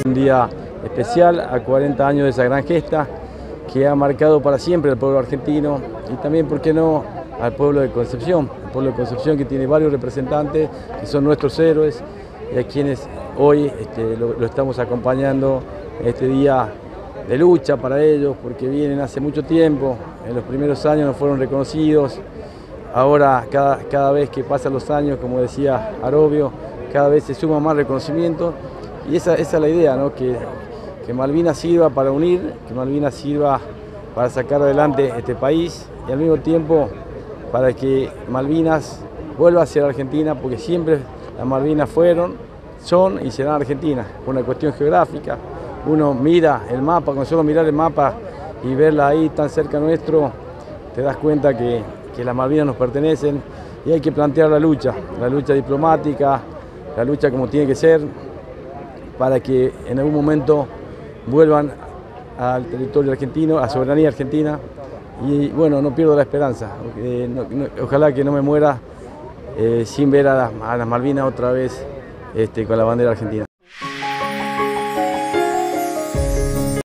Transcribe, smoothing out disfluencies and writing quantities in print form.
Un día especial a 40 años de esa gran gesta que ha marcado para siempre al pueblo argentino y también, ¿por qué no?, al pueblo de Concepción. El pueblo de Concepción, que tiene varios representantes que son nuestros héroes y a quienes hoy lo estamos acompañando en este día de lucha para ellos, porque vienen hace mucho tiempo. En los primeros años no fueron reconocidos. Ahora, cada vez que pasan los años, como decía Arobio, cada vez se suma más reconocimiento. Y esa es la idea, ¿no? Que Malvinas sirva para unir, que Malvinas sirva para sacar adelante este país y al mismo tiempo para que Malvinas vuelva a ser Argentina, porque siempre las Malvinas fueron, son y serán Argentina, por una cuestión geográfica. Uno mira el mapa, con solo mirar el mapa y verla ahí tan cerca nuestro, te das cuenta que las Malvinas nos pertenecen y hay que plantear la lucha diplomática, la lucha como tiene que ser, para que en algún momento vuelvan al territorio argentino, a soberanía argentina. Y bueno, no pierdo la esperanza, ojalá que no me muera sin ver a las Malvinas otra vez con la bandera argentina.